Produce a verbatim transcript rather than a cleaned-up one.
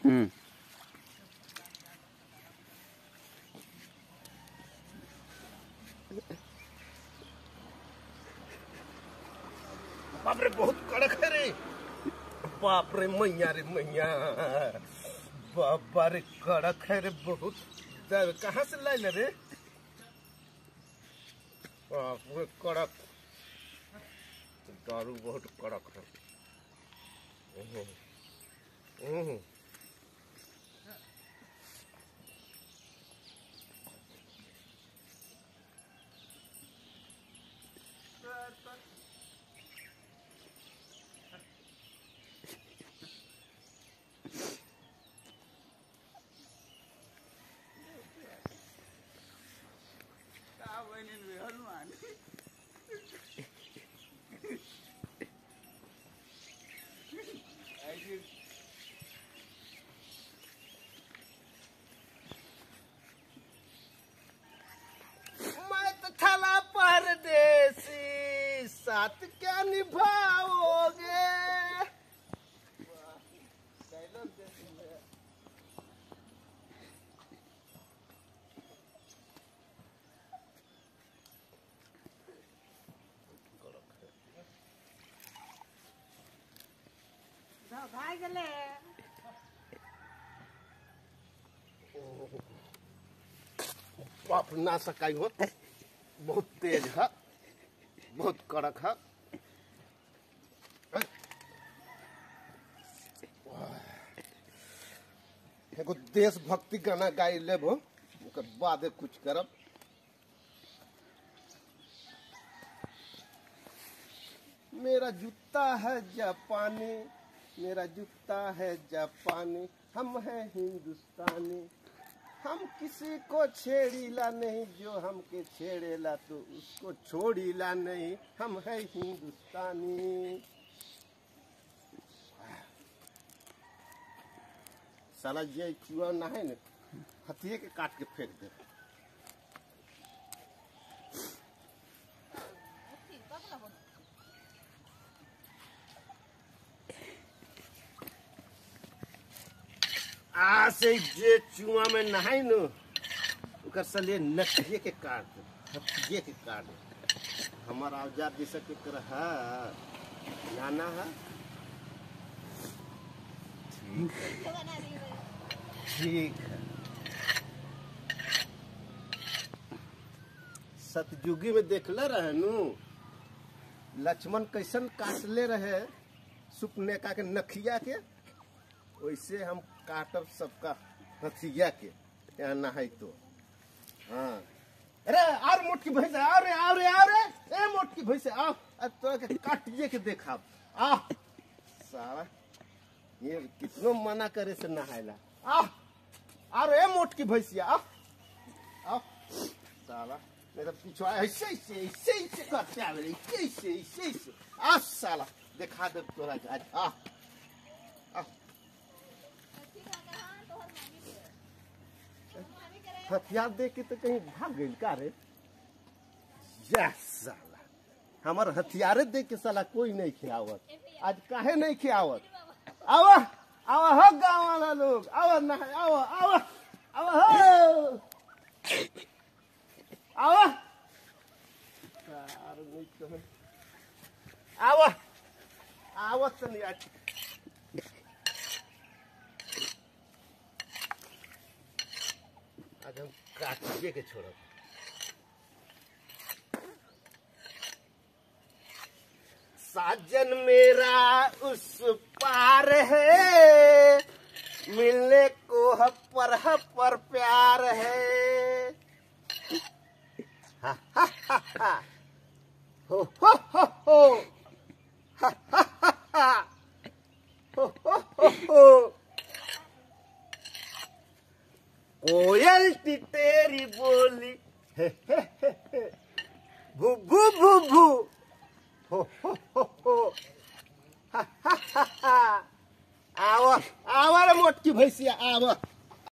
हम्म बाप रे बहुत कड़क है रे। बाप रे मैया रे मैया, बाबा रे कड़क है रे बहुत। कहाँ से लाइल रे? बाप रे कड़क, दारू बहुत कड़क है। हम्म परदेसी साथ क्या निभाओगे? भाई गले बाप ना सकाई हो, बहुत तेज है, बहुत कड़क है। एगो देशभक्ति गाना गाई लेब, ओकर बाद कुछ करब। मेरा जूता है जापानी, मेरा जूता है जापानी, हम हैं हिंदुस्तानी। हम किसी को छेड़ीला नहीं, जो हमके छेड़ेला तो उसको छोड़ीला नहीं, हम है हिंदुस्तानी। साला ये चूहा ना है ना, हथिये के काट के फेंक दे। आ से जे चुआ में नहाई न, उकर सले नथिये के काट दे, हथिये के काट दे। हमारा औजार जैसा के रहा जाना है। ठीक है। सतयुगी में देखले रहे नु, लक्ष्मण कैसन काटले रहे सुपनेका के नखिया के, वैसे हम काटब सबका हथिया के। यहाँ नहाई तो हाँ। अरे और मोटकी भैंस आओ रे, आओ रे, आओ रे, ए मोटकी भैंस आओ, तो के काटिए के देखा आ साला। ये कितनो मना करे से नहायला। आ अरे ए मोटकी भैंसिया आ आ साला, मेरा पीछे ऐसे ऐसे ऐसे ऐसे करते आवे, ऐसे ऐसे ऐसे ऐसे आ साला दिखा दे तोरा आज। आ हथियार दे के तो कहीं भाग गई का रे? या साला हमार हथियारे दे के साला कोई नहीं खियावत। आज काहे नहीं खियावत? आवा आवा हो गाँव वाला लोग, आवा ना आवा आवा आवा हो आवा नहीं तो आवा आवा तो नहीं। आज आज हम काटिए के छोड़ब। साजन मेरा उस पार है, मिलने को है पर है पर प्यार है। हा हा हा हा हो हो हो हो हा हा हा हा हो हो हो हो। कोयल तेरी बोली हे हे हे हे भू भू भू भू हो हो हो हो हा हा हा हा। आवा आवा रे मोटकी भैंसिया आवा।